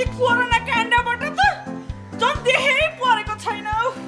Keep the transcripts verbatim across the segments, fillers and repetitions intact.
अस्ति कोरोना काण्डबाट त झन् देखेरै परेको छैन।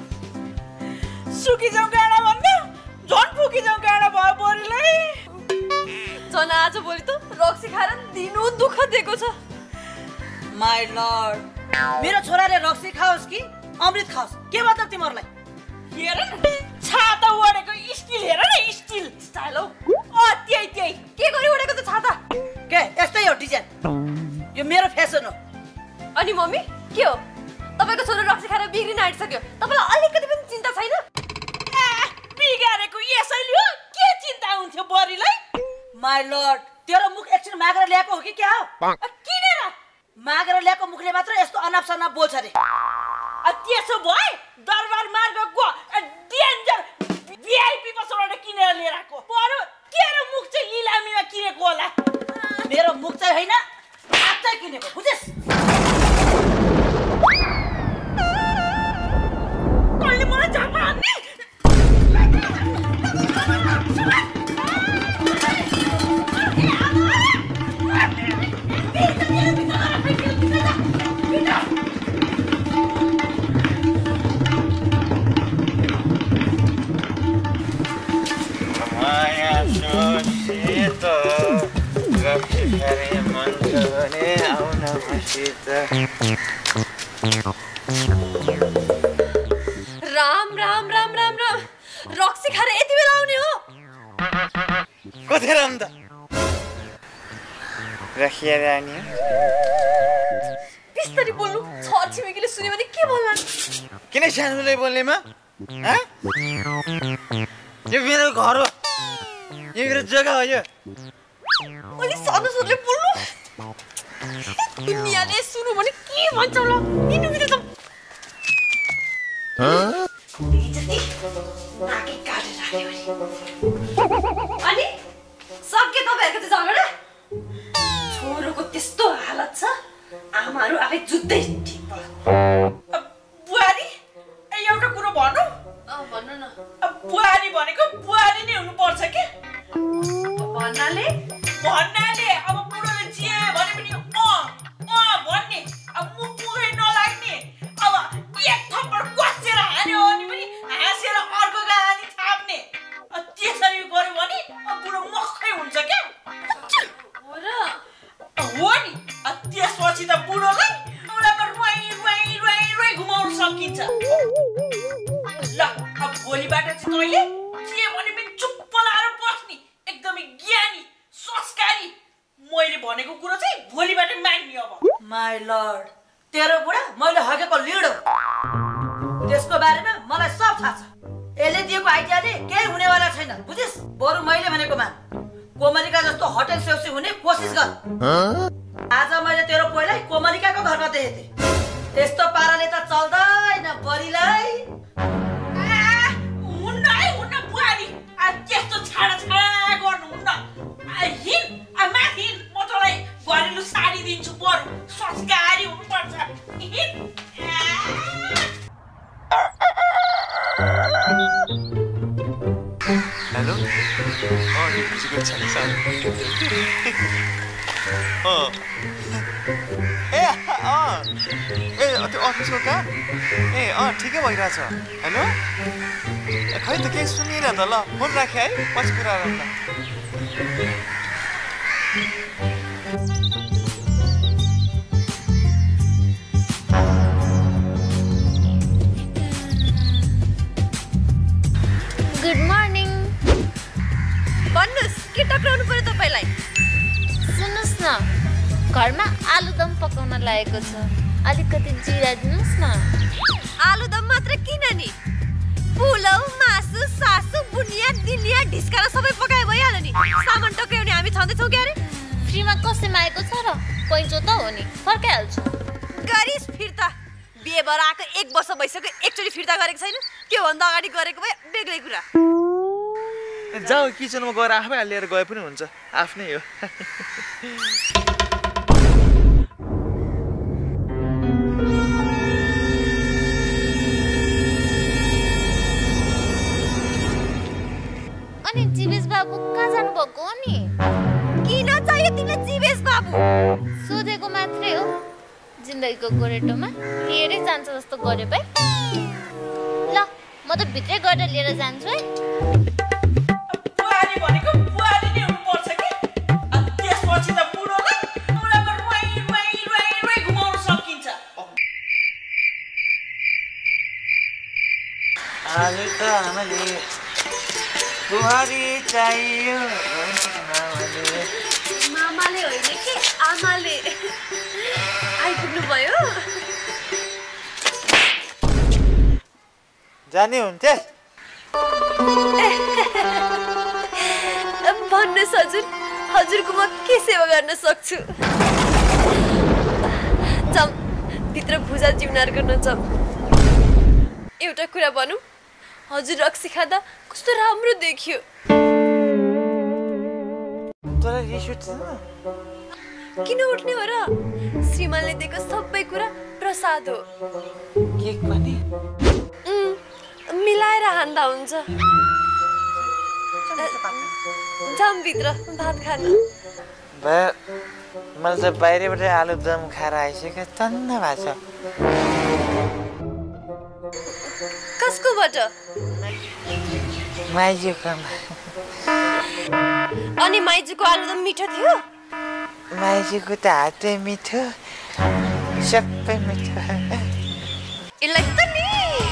सुकी जाउँ गाडा भन्दा झन् फुकी जाउँ गाडा भयो बरीलाई। झन् आज भोलि त रक्सी खाएर दिनु दुःख दिएको छ। माई लर्ड, मेरो छोराले रक्सी खाओस् कि अमृत खाओस्, के मतलब तिमीहरूलाई? हेर न छाता ओढेको स्टिल, हेर न स्टिल स्टाइल हौ। अ त्यही त्यही के गरी ओढेको त छाता? के यस्तै हो डिजाइन, यो मेरो फेसन हो। अनि मम्मी के हो, तपाईको छोरो रक्सी खाएर बिग्रिन आँटिसक्यो, तपाईलाई अलिकति पनि चिन्ता छैन? बिगारेको यसैले हो, के चिन्ता हुन्थ्यो बरीलाई? माई लर्ड, तेरो मुख एकछिन मागेर ल्याएको हो कि क्या हो? किनेर मागेर ल्याएको मुखले मात्र यस्तो अनाप शनाप बोल्छ रे। त्यसो भए दरबार मार्गको डेन्जर भिआइपी पसलबाट किनेर लिएर आएको बरु तेरो मुख चाहिँ इलामीमा किनेको होला। मेरो मुख चाहिँ होइन, हात चाहिँ किनेको, बुझेस्? कहिले मलाई झापा हान्ने? राम राम राम राम राम, रक्सी खाएर यति बेला आउने हो? कति राम त रखिएर आउने। बिस्तारी बोल्नु, छर छिमेकीले सुन्यो भने के बोल्लान्? किन सानोले बोल्नेमा? यो मेरो घर हो, यो मेरो जग्गा हो। यो अलि सानो स्वरले बोल्नु, दुनियाँले सुन्यो भने के भन्छ होला? हिँड्नु बित्दै जाउँ। अनि सक्यो तपाईँहरूको त्यो झगडा? छोरोको त्यस्तो हालत छ, आमाहरू आफै जुत्दै ठिक भयो। बुहारी एउटा कुरो भनौँ? भन्नु न। बुहारी भनेको बुहारी नै हुनुपर्छ के? भन्नाले भन्नाले अब बुढोले जे भने पनि अँ अँ भन्ने, अब मुख मुखै नलाग्ने, अब एक थप्पड कसेर हान्यो भने पनि हाँसेर अर्को कहानी थाप्ने। त्यसरी गऱ्यो भने बुढो मक्खै हुन्छ क्या? हो र? हो नि। त्यसपछि त बुढोलाई बुढामा रुवाई रुवाई रुवाई रुवाई घुमाउन सकिन्छ। ल अब भोलिबाट चाहिँ तैँले के भने पनि चुप्प लाएर बस्ने, एकदमै ज्ञानी संस्कारी। मैले भनेको कुरो चाहिँ भोलिबाट मान्ने। अब माई लर्ड, तेरो बुढा मैले हगेको लिड हो, त्यसको बारेमा मलाई सब थाहा छ। यसले दिएको आइडियाले केही हुनेवाला छैन, बुझिस्? बरु मैले भनेको मान, कोमलिका जस्तो होटल सेउसी हुने कोसिस गर। आज मैले तेरो पहिल्यै कोमलिकाको घरमा देखेको थिएँ, त्यस्तो पाराले त चल्दैन बरीलाई। हुन्न है, हुन्न बुहारी, त्यस्तो छाडा छाडा गर्नुहुन्न। हिँड माथि हिँड, म तँलाई घरेलु साडी दिन्छु, बरु संस्कारी हुनुपर्छ। हिँड। हेलो, अँ यो खुसीको छैन सानो। अँ ए अँ ए त्यो अफिसको काम ए अँ ठिकै भइरहेछ। हेलो, खै त केही सुनिएन त। ल फोन राखेँ है, पछि कुरा गरौँ ल। Good morning. भन्नुहोस्, के टक्राउनु पर्यो तपाईँलाई? सुन्नुहोस् न, घरमा आलुदम पकाउन लागेको छ, अलिकति जिरा दिनुहोस् न। आलुदम मात्र किन नि, पुलाउ, मासु, सासु, बुनिया, दिलिया, ढिस्कारा सबै पकाए भइहाल्यो नि। सामान टक्राउने हामी छँदैछौँ क्या अरे? फ्रीमा कसैमा आएको छ र? पैँचो त हो नि, फर्काइहाल्छु। गरिस् फिर्ता। बिहे भएर आएको एक वर्ष भइसक्यो, एकचोटि फिर्ता गरेको छैन। के भन्दा अगाडि गरेको भए बेग्लै कुरा। जाऊ किचनमा गएर आफै लिएर गए पनि हुन्छ, आफ्नै हो। अनि जीवेश बाबु कहाँ जानुभएको हो नि? किन चाहियो तिमीलाई जीवेश बाबु? सोधेको मात्रै हो। जिन्दगीको गोरेटोमा लिएरै जान्छ जस्तो गर्यो भाइ। ल म त भित्रै गएर लिएर जान्छु है। बुहारी भनेको बुहारी नै हुनुपर्छ कि त्यसपछि त बुढोलाई बुढामा रुवाई रुवाई रुवाई रुवाई घुमाउन सकिन्छ। आज त हामीले बुहारी चाहियो मामाले होइन कि आमाले आइपुग्नु भयो। जाने हुन्थे भन्नुहोस् हजुर, हजुरको म के सेवा गर्न सक्छु? जाम भित्र भुजा जिउनार गर्न जाम। एउटा कुरा भनौँ, हजुर रक्सी खाँदा कस्तो राम्रो देखियो। तँलाई रिस उठ्दैन? किन उठ्ने हो र? श्रीमानले दिएको सबै कुरा प्रसाद हो। केक पनि मिलाएर हान्दा हुन्छ। जाम भित्र भात खान। भयो मैले त बाहिरबाट आलुदम खाएर आइसक्यो, तन्न भएको छ। कसकोबाट? माइजूकोमा। अनि माइजूको आलुदम मिठो थियो? माइजूको त हातै मिठो, सबै मिठो। यसलाई त नि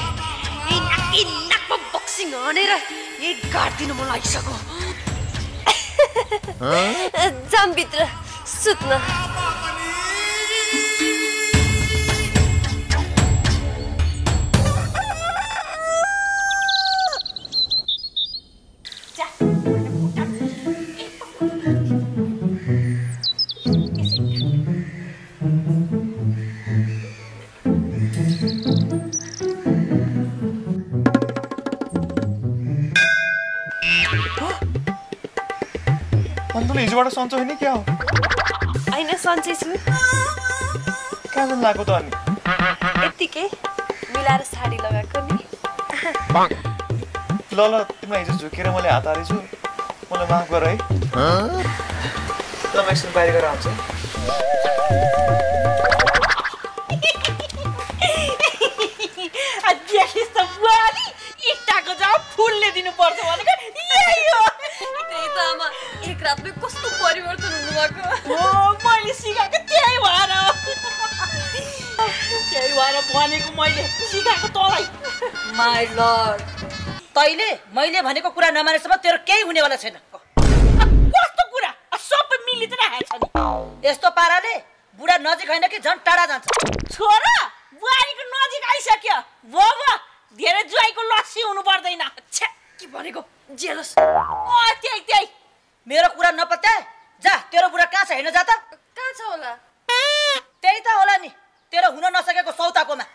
नाकमा बक्सिङ हानेर यही गाडिदिनु मन लागिसक्यो। जाम भित्र सुत्न। तँलाई हिजोबाट सन्चो होइन क्या हो? होइन सन्चै छु। कहाँ जानु लाग्यो त अनि? यत्तिकै मिलाएर साडी लगाएको नि। ल ल तिमीलाई हिजो झुकेर मैले हात हालेछु, मलाई माफ गर है। ल म एकछिन बाहिर गएर आउँछु। देखिस् त बुहारी, इट्टाको जवाब फुलले दिनुपर्छ भनेको यही हो। त्यही त आमा, एक रातमै कस्तो परिवर्तन हुनुभएको। हो मैले सिकाएको त्यही भएर हो। त्यही भएर भनेको मैले सिकाएको तँलाई। माई लर्ड, तैँले मैले भनेको कुरा नमानेसम्म तेरो केही हुनेवाला छैन। कस्तो कुरा? सबै मिली त राखेको छ नि। यस्तो पाराले बुढा नजिक होइन कि झन् टाढा जान्छ। छोरा बुहारीको नजिक आइसक्यो। भो भो धेरै जुवाईको लस्सी हुनु पर्दैन। छ्या, के भनेको जेलस। अँ त्यही त्यही। मेरो कुरा नपत्याए जा, तेरो बुढा कहाँ छ हेर्न जा त। कहाँ छ होला? त्यही त होला नि, तेरो हुन नसकेको सौताकोमा।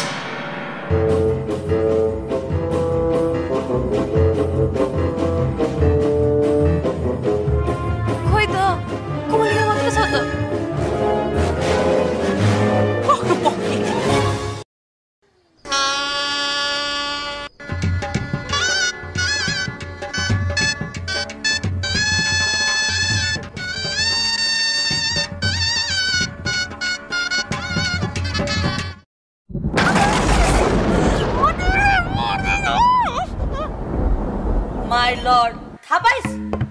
खोइ त कोमलिका मात्र छ त। माई लर्ड, थाहा पाइस्?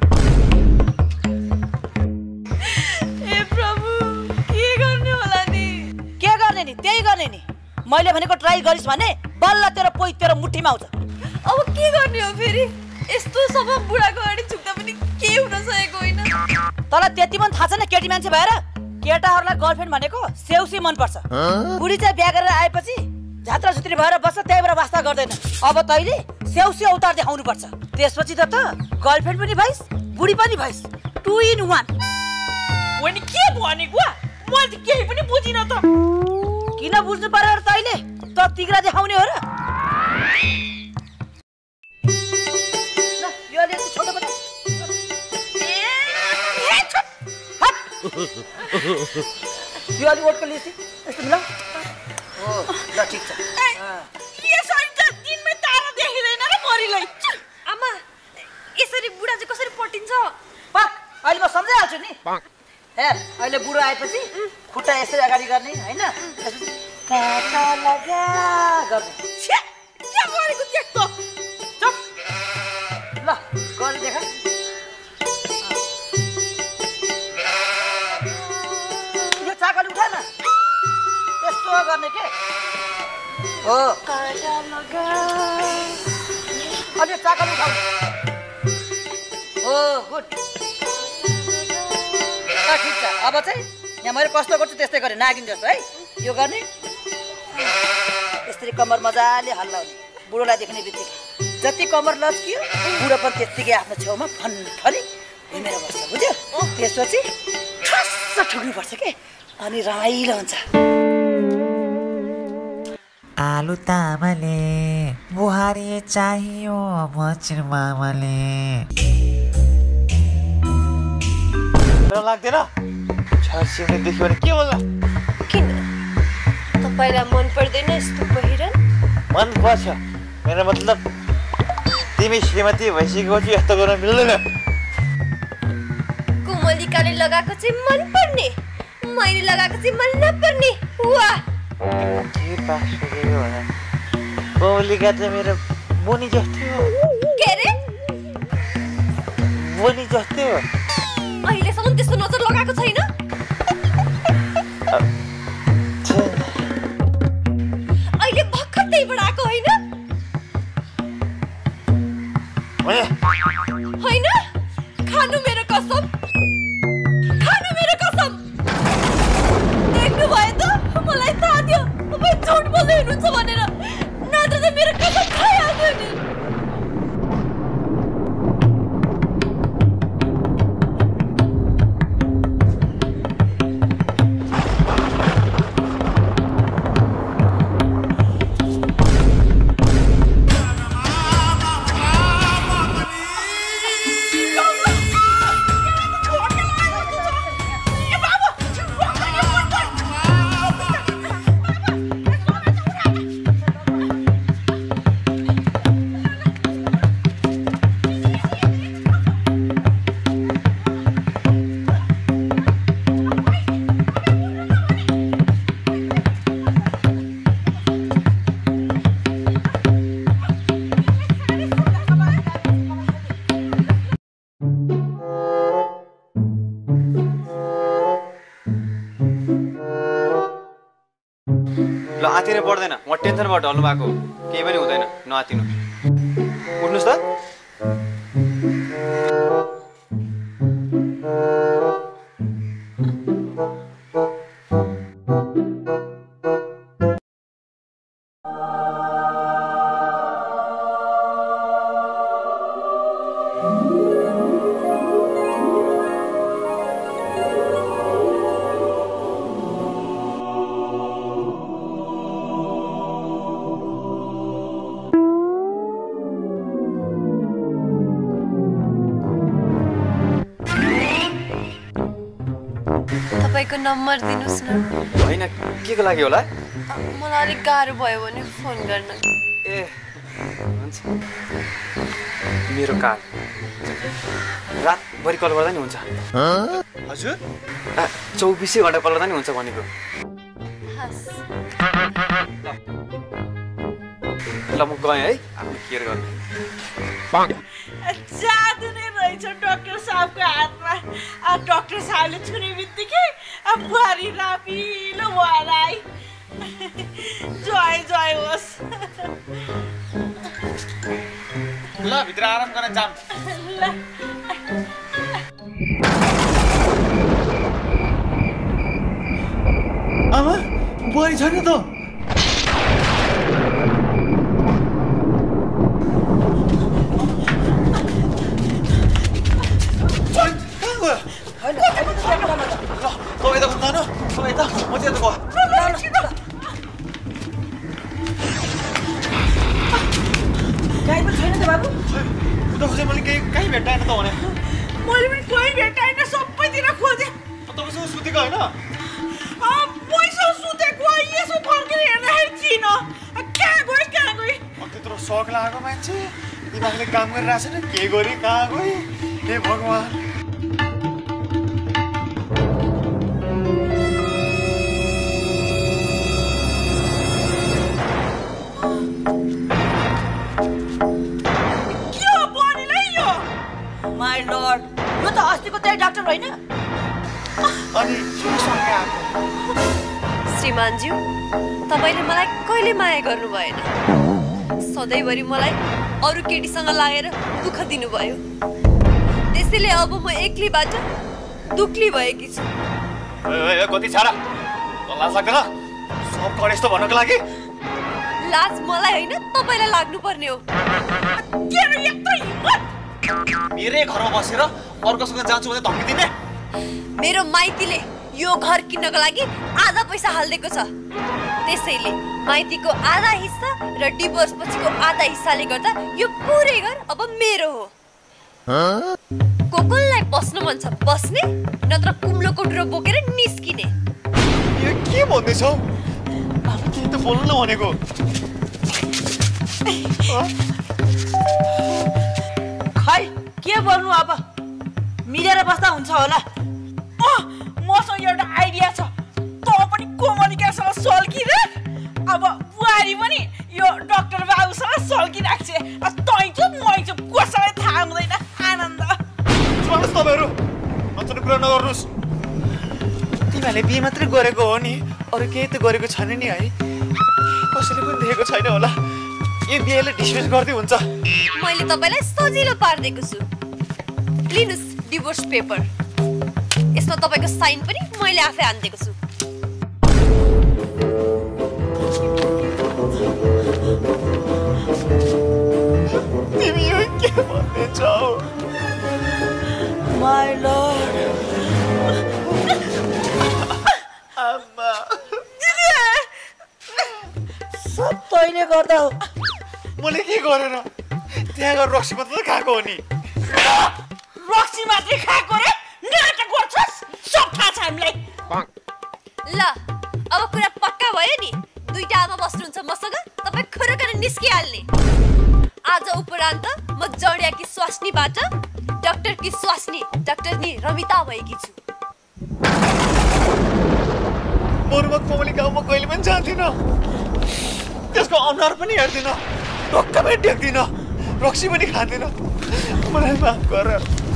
ए प्रभु, के गर्ने होला नि? के गर्ने नि? त्यही गर्ने नि। मैले भनेको ट्राई गरिस् भने बल्ल तेरो पोइ तेरो मुठीमा आउँछ। अब के गर्ने हो फेरि? यस्तो सब बुढाको अगाडि झुक्दा पनि के हुन सकेको होइन। तँलाई त्यति पनि थाहा छैन केटी मान्छे भएर? केटाहरूलाई गर्लफ्रेन्ड भनेको सेउसी मनपर्छ। बुढी चाहिँ बिहा गरेर आएपछि झात्रा सुत्री भएर बस्छ, त्यही भएर वास्ता गर्दैन। अब तैँले सेउसी अवतार देखाउनु पर्छ। त्यसपछि त त गर्लफ्रेन्ड पनि भइस्, बुढी पनि भइस्, टु इन वान। अनि के भनेको? मैले त केही पनि बुझिनँ त। किन बुझ्नु पर्यो र तैँले? त तिग्रा देखाउने हो र? ल यो अलि यति छोटो बना। यो अलि ओटको लिएपछि यस्तो मिलाऊ। हो ल ठिक छ। यसरी त दिनमै तारा देखिँदैन र मरिलै। आमा, यसरी बुढा चाहिँ कसरी पटिन्छ? पाक अहिले म सम्झाइहाल्छु नि। हेर अहिले बुढो आएपछि खुट्टा यसरी अगाडि गर्ने होइन काका लगा गर्ने छ्या के गरेको त्यस्तो चुप ल गरी देखा यो चाकले उठा न यस्तो गर्ने के हो काका लगा अनि चाकले उठाउ हो गुड ठिक छ अब चाहिँ यहाँ मैले कस्तो गर्छु त्यस्तै गरेँ नागिन जस्तो है यो गर्ने यसरी कम्मर मजाले हल्लाउने बुढोलाई देख्ने बित्तिकै जति कम्मर लच्कियो बुढो पनि त्यत्तिकै आफ्नो छेउमा फनफनी घुमेर बस्छ बुझ्यो त्यसपछि ठस्स ठुक्नुपर्छ के अनि रमाइलो हुन्छ आलु तामाले बुहारी चाहियो मचिर मामाले लाग्दैन छर्सिउने देख्यो भने के होला किन तपाईलाई मन पर्दैन यस्तो पहिरन मन पर्छ मेरो मतलब तिमी श्रीमती भइसकेको छु यस्तो गर्न मिल्दैन कुमलिकाले लगाएको चाहिँ मन पर्ने मैले लगाएको चाहिँ मन नपर्ने वाह के पास गरेको होला कोमलिका चाहिँ मेरो बोनी जस्तै हो के रे बोनी जस्तै हो अहिलेसम्म त्यस्तो नजर लगाएको छैन अहिले भर्खर त्यहीबाट आएको होइन होइन खानु मेरो कसम खानु मेरो कसम देख्नु भयो त मलाई थाहा थियो तपाईँ झुट बोल्दै हुनुहुन्छ भनेर नत्र त मेरो कसम खाइहाल्थ्यो नि आतिनु पर्दैन म टेन्सनबाट ढल्नु भएको केही पनि हुँदैन नआतिनु उठ्नुस् त तपाईको नम्बर दिनुस् न हैन के को लागि होला मलाई अलिक गाह्रो भयो भने फोन गर्न ए हुन्छ मेरो कार्ड रातभरि कल गर्दा नि हुन्छ हजुर चौबिसै घण्टा कल गर्दा नि हुन्छ भनेको हस् ल म गएँ है आफ्नो केयर गर्ने जादु नै रहेछ डाक्टर साहबको हातमा अब डाक्टर साहबले छुने बित्तिकै अब बुहारी रापिलो भएर आई जय जय होस् ल भित्र आराम गर्न जाम ल आमा बुहारी छैन त मैले पनि कोही भेटाइन सबैतिर खोजेँ तपाईँसँग सुतेको होइन पैसा सुतेको यसो फर्केर हेर्दाखेरि चिन कहाँ गयो कहाँ गयो त्यत्रो सक लागेको मान्छे दिमागले काम गरिरहेको छैन के गरे कहाँ गए हे भगवान् होइन? अनि सँगै आएको। श्रीमानज्यू, तपाईँले मलाई कहिले माया गर्नु भएन। सधैँभरि मलाई अरू केटीसँग लागेर दुःख दिनुभयो। त्यसैले अब म एक्लैबाट दुख्ली भएकी छु। कति छाडा लाज लाग्दैन सब करे यस्तो भन्नको लागि? लाज मलाई होइन तपाईँलाई लाग्नुपर्ने हो। मेरै घरमा बसेर अर्कोसँग जान्छु भने धम्की दिने? मेरो माइतीले यो घर किन्नको लागि आधा पैसा हालिदिएको छ। त्यसैले माइतीको आधा हिस्सा र डिभोर्स पछिको आधा हिस्साले गर्दा यो पुरै घर अब मेरो हो। को कसलाई बस्नु मन छ बस्ने, नत्र कुम्लो कोठुरो बोकेर निस्किने। यो के भन्दैछौ? आफू केही त बोल्नु न भनेको। खै के बोल्नु अब, मिलेर बस्दा हुन्छ होला। मसँग एउटा आइडिया छ। तँ पनि कोमलिकासँग सल्किराख, अब बुहारी पनि यो डाक्टर बाबुसँग सल्किराख्छ। तै चाहिँ मै चाहिँ कसैलाई थाहा हुँदैन। आनन्द सुन्नुहोस् तपाईँहरू, नचुने कुरा नगर्नुहोस्। तिमीहरूले बिहे मात्रै गरेको हो नि, अरू केही त गरेको छैन नि है? कसैले पनि देखेको छैन होला। यो बिहेलाई डिस्मिस गर्दै हुन्छ। मैले तपाईँलाई सजिलो पारिदिएको छु। लिनुहोस् डिभोर्स पेपर। यसमा तपाईँको साइन पनि मैले आफै हानिदिएको छु। तिमी यो के भन्दैछौ? माय लर्ड, आमा सब तैँले गर्दा हो। मैले के गरेर? त्यहाँ गएर रक्सी मात्रै खाएको हो नि। रक्सी मात्रै खाएको रे? नाटक गर्छस्? सब थाहा छ हामीलाई। ल अब कुरा पक्का भयो नि। दुईटा आमा बस्नुहुन्छ मसँग, तपाईँ खरकन निस्किहाल्ने। आज उपरान्त म जडियाकी स्वास्नीबाट डाक्टरकी स्वास्नी डाक्टरनी रमिता भएकी छु। बरुमा कोमलिका म कहिले पनि जान्दिनँ। त्यसको अनुहार पनि हेर्दिनँ, ढक्क पनि टेक्दिनँ, रक्सी पनि खाँदिनँ। मलाई माफ गर।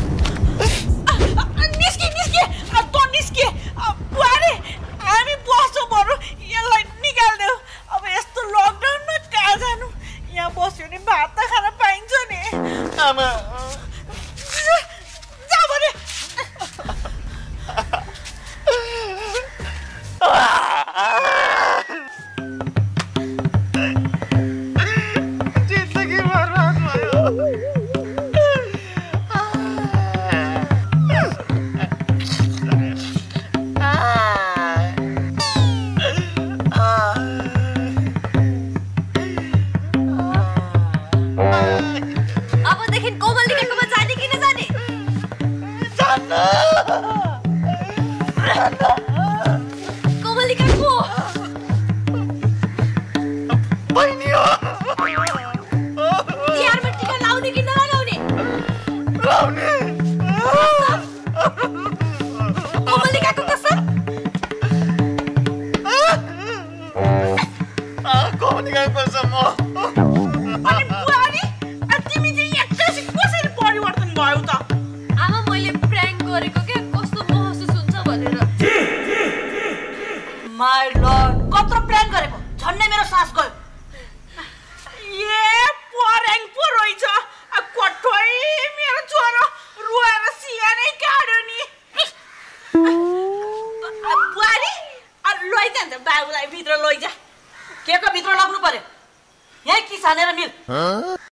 निस्के निस्के तँ निस्के। बुहारी हामी बस्छौँ बरु, यसलाई निकालिदेऊ। अब यस्तो लकडाउनमा कहाँ जानु? यहाँ बस्यो भने भात त खान पाइन्छ नि। आमा जा भने। जिन्दगी बर्बाद भयो। अबदेखि कोमलिकाकोमा जाने कि नजाने? कोमलिका को? बहिनी हो। तिहारमा टिका लाउने कि नलागाउने? लाउने। कोमलिकाको कसम? कोमलिकाको कसम हो। अनि बुहारी तिमी चाहिँ एक्कासी कसरी परिवर्तन भयो त? आमा मैले प्र्याङ्क गरेको के कस्तो महसुस हुन्छ भनेर। माय लर्ड, कत्रो प्लान गरेको, झन्डै मेरो सास गयो। ए पर्याङ पो रहेछ। कठै मेरो छोरो रुएर सियानै काट्यो नि। बुहारी लैजा नि त बाबुलाई भित्र लैजा। के को भित्र लाग्नु पर्यो? यही कि छानेर मिल।